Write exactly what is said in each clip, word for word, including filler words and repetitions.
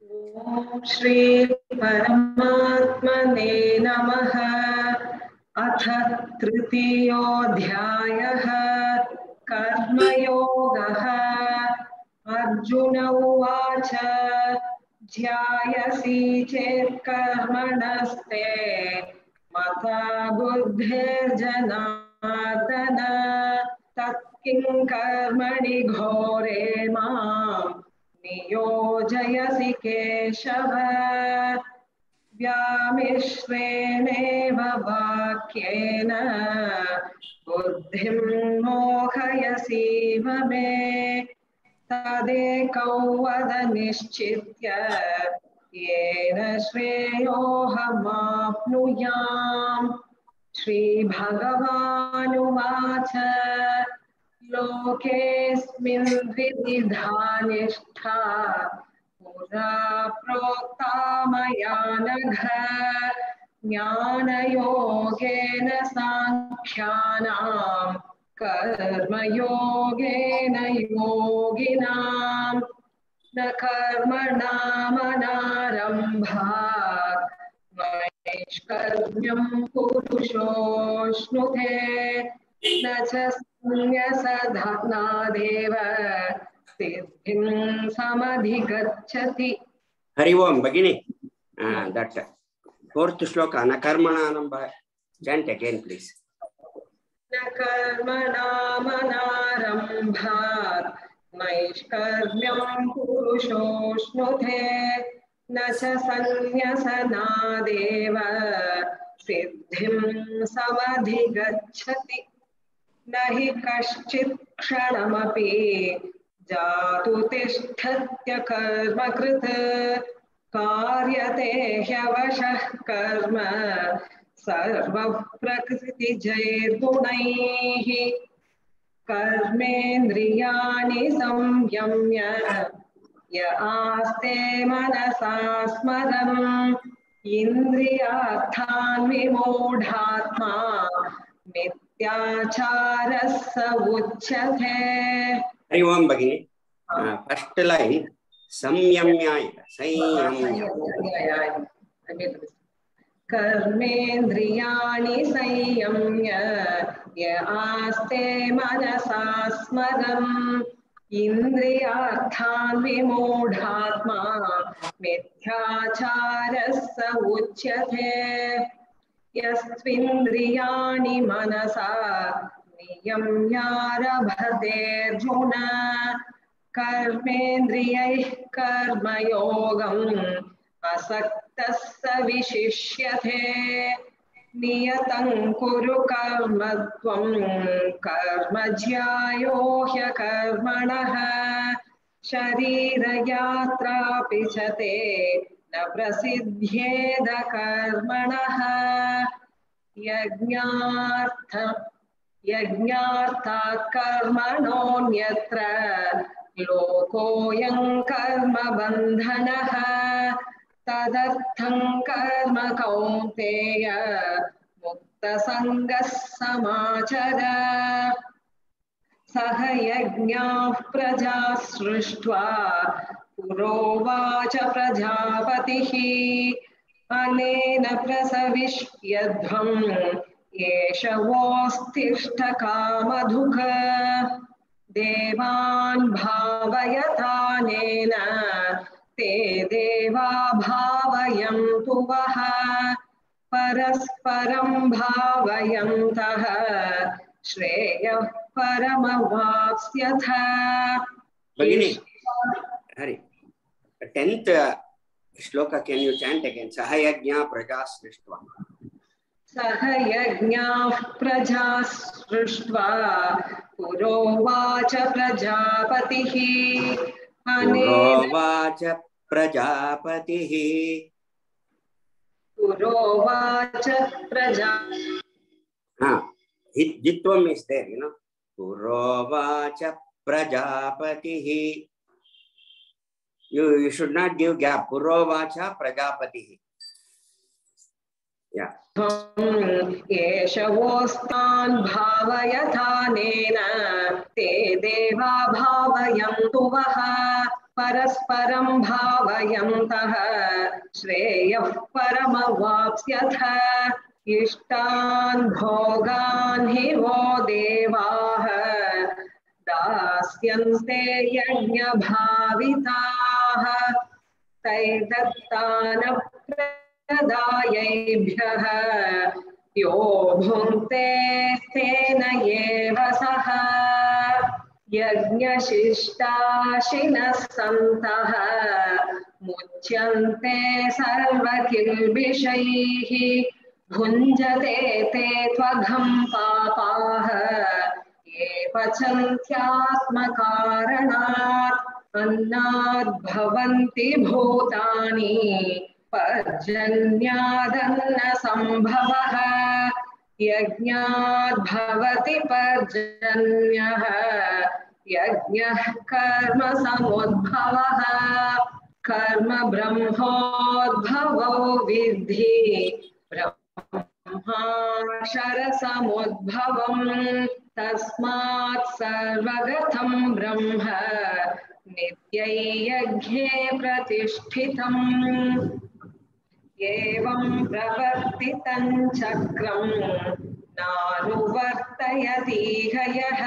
ओम श्री परमात्मने नमः। अथ तृतीयोऽध्यायः कर्मयोगः। अर्जुन उवाच ध्यायसि चेत् कर्मणस्ते मता बुद्धिर्जनार्दन तत्किं कर्मणि घोरे माम् नियोजयसि केशव। व्यामिश्रेणेव वाक्येन बुद्धिं मोहयसीव मे तदेकौ वद निश्चित्य येन श्रेयोऽहमाप्नुयाम्। श्रीभगवानुवाच लोकेऽस्मिन् द्विविधा निष्ठा पुरा प्रोक्ता मया नघ ज्ञानयोगेन साङ्ख्यानां कर्मयोगेन योगिनां न कर्मणामनारम्भात् नैष्कर्म्यं पुरुषोऽश्नुते न च संन्यसधनादेव सिद्धिं समधिगच्छति। हरि ओम भगिनी. uh, that fourth shloka न कर्मणानं chant again please. न कर्मणामनारम्भात् नैष्कर्म्यं पुरुषोऽश्नुते न च संन्यसनादेव सिद्धिं समधिगच्छति। न हि कश्चित् क्षणमपि जातु तिष्ठत्य कर्मकृत् कार्यते ह्यवशः कर्म सर्वः प्रकृतिजैर्गुणैः कर्मेन्द्रियाणि संयम्य य आस्ते मनसा स्मरन् इन्द्रियार्थान् विमूढात्मा मिथ्याचारः स उच्यते। हरि ओम भगिनी. फर्स्ट लाइन संयम्याय संयम्य कर्मेन्द्रियाणि संयम्य य आस्ते मनसा स्मरन् इन्द्रियार्थान् विमूढात्मा मिथ्याचारः स उच्यते। यस्त्विन्द्रियाणि मनसा नियम्यारभतेऽर्जुन कर्मेन्द्रियैः कर्मयोगम् असक्तः स विशिष्यते। नियतं कुरु कर्म त्वं कर्म ज्यायो ह्यकर्मणः शरीरयात्रापि च ते न प्रसिद्ध्येद कर्मणः। यज्ञार्थ यज्ञार्थात् कर्मणोऽन्यत्र लोकोऽयं कर्म बन्धनः तदर्थं कर्म कौन्तेय मुक्तसङ्गः समाचर। सह यज्ञाः प्रजा सृष्ट्वा पुरोवाच प्रजापतिः अनेन प्रसविष्यध्वम् एष वोस्तिष्ठ कामधुक् देवान् भावयतानेन ते देवा भावयन्तु वः परस्परं भावयन्तः श्रेयः परमवाप्स्यथ। भगिनी. Hari tenth shloka can you chant again? Sahayajna praja srishtva. सह यज्ञाः प्रजा सृष्ट्वा पुरोवाच प्रजापतिः पुरोवाच प्रजापतिः पुरोवाच प्रजा हाँ jitvam is there, you know. Purovacha prajapatihi. You, you should not give gap. Purovacha prajapatihi. Yeah. येषवोस्तान् भावयथानेन ते देवा भावयन्तु वः परस्परं भावयन्तः श्रेयः परमवाप्स्यथ इष्टान् भोगान् हि वो देवाः दास्यन्ते यज्ञभाविताः तैर्दत्तानप्रदायैभ्यः यो भुङ्क्ते तेन एव सः यज्ञशिष्टाशिनः सन्तः मुच्यन्ते सर्वकिल्बिषैः भुञ्जते ते त्वघं पापाः ये पचन्त्यात्मकारणात् अन्नाद् भवन्ति भूतानि पर्जन्यादन्न संभवः यज्ञाद् भवति पर्जन्यः यज्ञः कर्म समुद्भवः कर्म ब्रह्मोद्भवो विद्धि ब्रह्माक्षरसमुद्भवम् तस्मात् सर्वगतं ब्रह्म नित्यै यज्ञे प्रतिष्ठितम् एवं प्रवर्तितं चक्रं नानुवर्तयतीह यः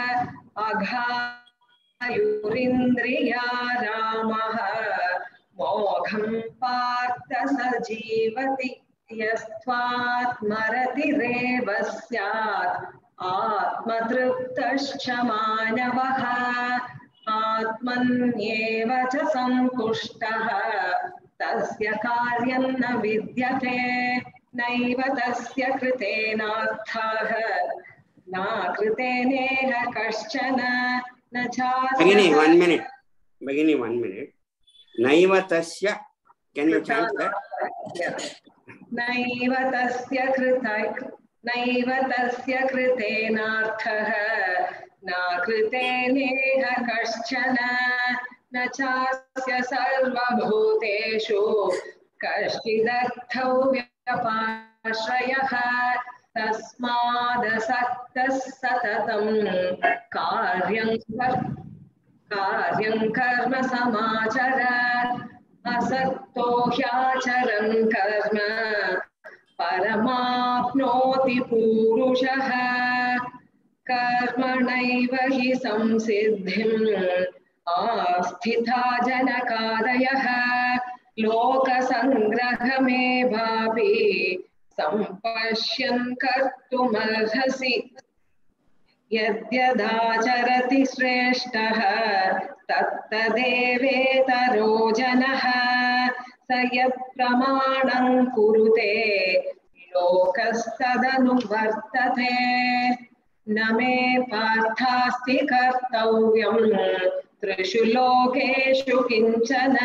अघायुरिन्द्रिया रामः मोघं पार्थ स जीवति यस्त्वात्मरतिरेव स्यात् आत्मतृप्तश्च मानवः आत्मन्येव च सन्तुष्टः तस्य कार्यं न विद्यते नैव तस्य कृतेनार्थः न कृतेनेह कश्चन न Begini, चास्य one minute. Begini, one minute. Naiva tasya. Can you chant that? नैव तस्य कृत नैव तस्य कृतेनार्थः न कृतेनेह कश्चन न चास्य सर्वभूतेषु कश्चिदर्थौ व्यपाश्रयः तस्मादसक्तः सततं कार्यं कार्यं कर्म समाचर असक्तो ह्याचरन् कर्म परमाप्नोति पूरुषः कर्मणैव हि संसिद्धिम् आस्थिता जनकादयः लोकसङ्ग्रहमेवापि सम्पश्यन् कर्तुमर्हसि यद्यदाचरति श्रेष्ठः तत्तदेवेतरो जनः स यत्प्रमाणं कुरुते लोकस्तदनुवर्तते न मे पार्थास्ति कर्तव्यं त्रिषु लोकेषु किञ्चन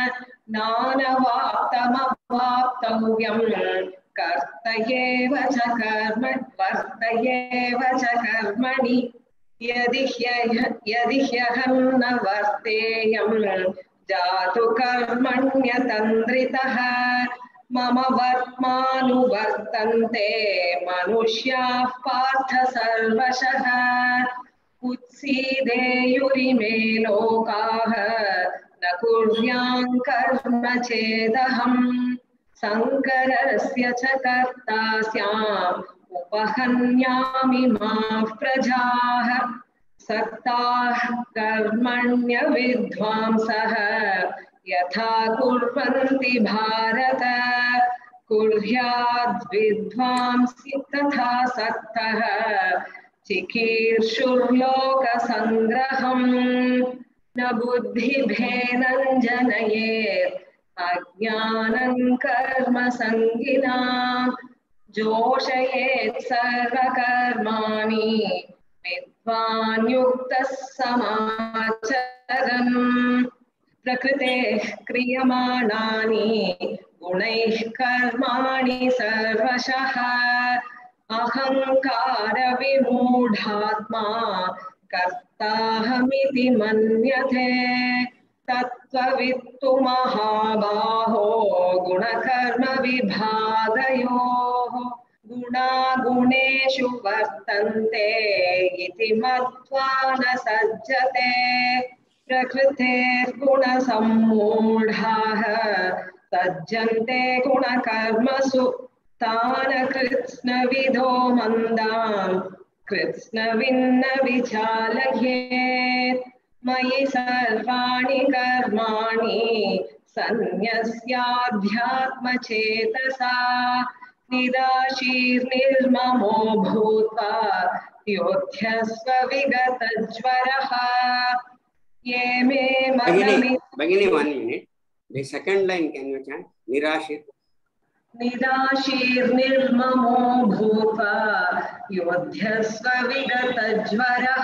नानवाप्तमवाप्तव्यं कर्तयेव च कर्म वर्तयेव च कर्मणि यदि यदि ह्यहं न वर्तेयं जातु कर्मण्यतन्द्रितः मम वर्त्मानुवर्तन्ते मनुष्याः पार्थ सर्वशः उत्सीदेयुरिमे लोकाः न कुर्यां कर्म चेदहम् संकरस्य च कर्ता स्याम् उपहन्यामि माः प्रजाः सक्ताः कर्मण्य विद्वांसः यथा कुर्वन्ति भारत कुर्याद् विद्वांसि तथा सक्तः चिकीर्षुर्लोकसङ्ग्रहम् न बुद्धिभेदं जनयेत् अज्ञानं कर्म संगिनां जोषयेत् सर्वकर्माणि विद्वान् युक्तः समाचरन् प्रकृतेः क्रियमाणानि गुणैः कर्माणि सर्वशः अहंकार विमूढात्मा कर्ताहमिति मन्यते तत् त्ववित्तु महाबाहो गुणकर्म विभागयोः गुणा गुणेषु वर्तन्ते इति मत्वा न सज्जते प्रकृतेर्गुणसम्मूढाः सज्जन्ते गुणकर्मसु तान् कृत्स्नविदो मन्दान् कृत्स्नविन्न विचालयेत् मयि सर्वाणि कर्माणि सन्न्यस्याध्यात्मचेतसा निराशीर्निर्ममो भूत्वा योध्यस्व विगतज्वरः ये मे Bagini, Bagini, one minute. The second line, can you chant? Nirashir. निराशीर्निर्ममो भूत्वा योध्यस्व विगतज्वरः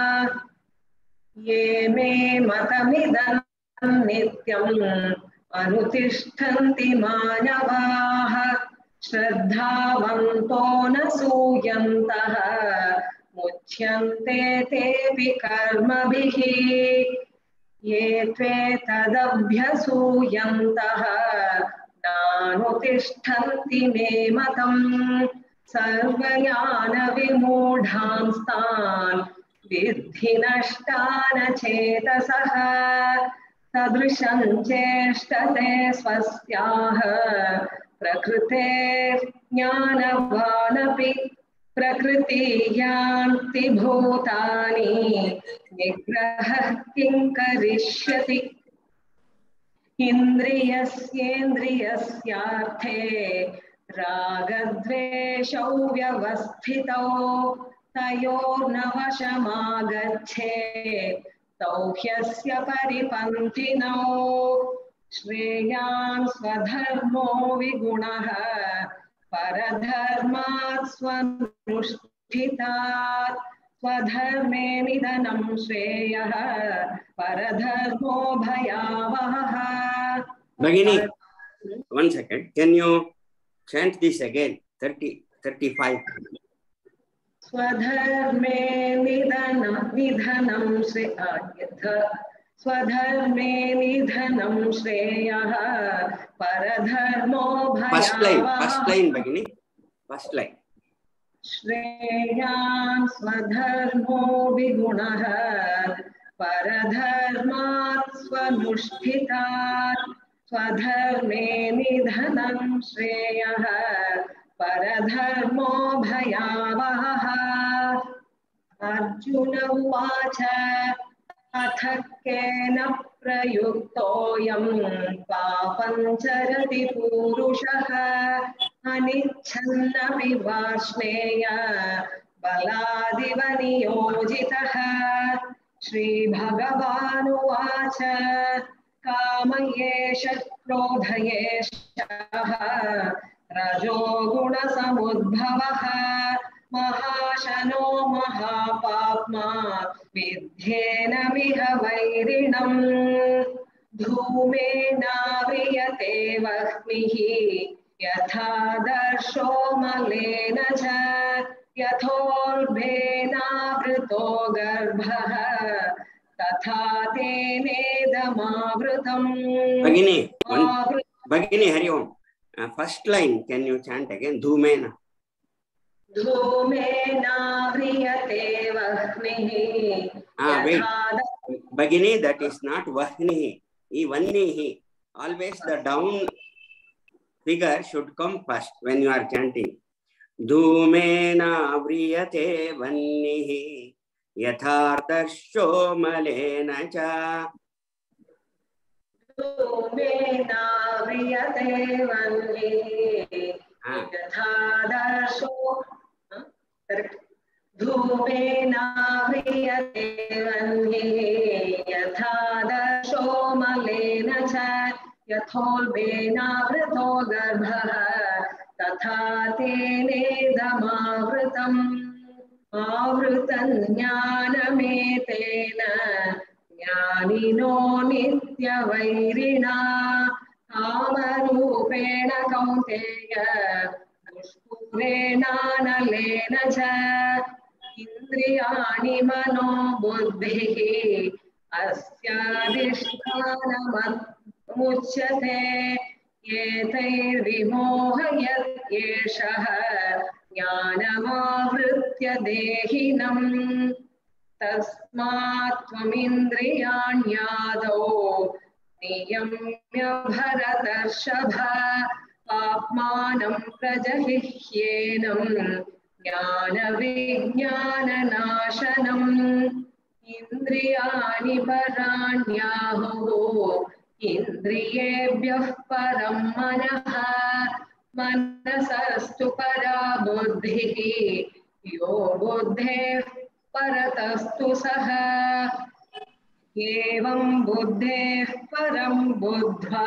ये मे मतमिदं नित्यम् अनुतिष्ठन्ति मानवाः श्रद्धावन्तो न सूयन्तः मुच्यन्ते तेऽपि कर्मभिः ये त्वेतदभ्यसूयन्तः नानुतिष्ठन्ति मे मतम् सर्वयानविमूढांस्तान् विद्धि नष्टान चेतसः सदृशं चेष्टते स्वस्याः प्रकृतेर्ज्ञानवानपि प्रकृतियान्ति भूतानि निग्रहः किं करिष्यति इन्द्रियस्येन्द्रियस्यार्थे रागद्वेषौ व्यवस्थितौ तयोर्न वशमागच्छेत् तौ ह्यस्य परिपन्थिनौ श्रेयान् स्वधर्मो विगुणः परधर्मात् स्वनुष्ठितात् स्वधर्मे निधनं श्रेयः परधर्मो भयावहः. Bagini, one second. Can you chant this again? thirty, thirty-five. स्वधर्मे निधनं निधनं श्रेयः स्वधर्मे निधनं श्रेयः परधर्मो भयावहः. First line, first line, Bagini. First line. श्रेयान् स्वधर्मो विगुणः परधर्मात् स्वनुष्ठितात् स्वधर्मे निधनं श्रेयः परधर्मो भयावहः. अर्जुन उवाच अथ केन प्रयुक्तोऽयं पापं चरति पूरुषः अनिच्छन्नपि वार्ष्णेय बलादिव नियोजितः. श्रीभगवानुवाच कामयेष क्रोधयेषः रजोगुणसमुद्भवः महाशनो महापाप्मा विद्येनमिह वैरिणम् धूमेनाव्रियते वह्निः यथा दर्शो मलेन च यथोल्बेनावृतो गर्भः तथा तेनेदमावृतम्. Bagini, one, Bagini, Hari Om. Uh, first line, can you chant again? Dhumena. Dhumenaavriyate vahnihi. Ah, wait. Bagini, that is not vahnihi. Ivanihi. Always the down figure should come first when you are chanting. Dhumenaavriyate vanihi. Yathardarsho malena cha. Dhumenaavriyate vanihi. Yathardarsho. Correct. Dhumenaavriyate vanihi. Yathardarsho malena cha. यथोल्बेनावृतो गर्भः तथा तेनेदमावृतम्. आवृतं ज्ञानमेतेन ज्ञानिनो नित्यवैरिणा कामरूपेण कौन्तेय दुष्पूरेणानलेन च इन्द्रियाणि मनो बुद्धिः अस्याधिष्ठानमुच्यते एतैर्विमोहयत् एषः ज्ञानमावृत्य देहिनम् तस्मात् त्वमिन्द्रियाण्यादौ नियम्य भरतर्षभ पाप्मानं प्रजहिह्येनं ज्ञानविज्ञाननाशनम् इन्द्रियाणि पराण्याहुः इन्द्रियेभ्यः परं मनः मनसस्तु परा बुद्धिः यो बुद्धेः परतस्तु सः एवं बुद्धेः परं बुद्ध्वा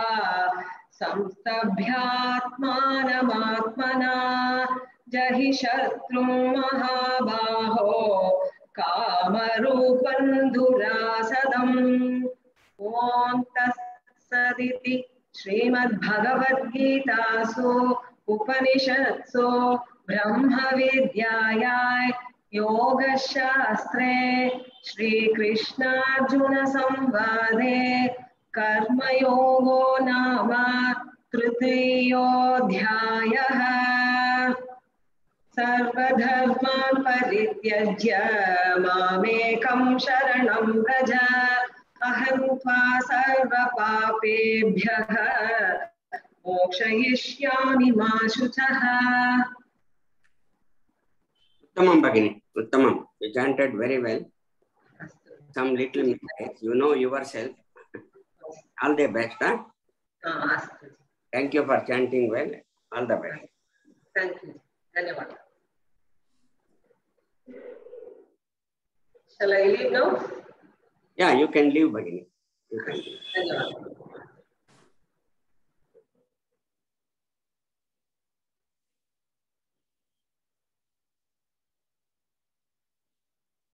संस्तभ्यात्मानमात्मना जहि शत्रुं महाबाहो कामरूपं दुरासदम् ॐ तत्सदिति श्रीमद्भगवद्गीतासु उपनिषत्सु ब्रह्मविद्यायां योगशास्त्रे श्रीकृष्णार्जुन संवादे कर्मयोगो नाम तृतीयोऽध्यायः। सर्वधर्मान् परित्यज्य मामेकं शरणं व्रज अहं त्वा सर्वपापेभ्यः मोक्षयिष्यामि मा शुचः। Uttamam Bhagini, Uttamam. You chanted very well. Some little mistakes. You know yourself. All the best. Huh? Thank you for chanting well. All the best. Thank you. Dhanyawad. Shall I leave now? Yeah, you can leave, Bhagini. You can leave. Dhanyawad.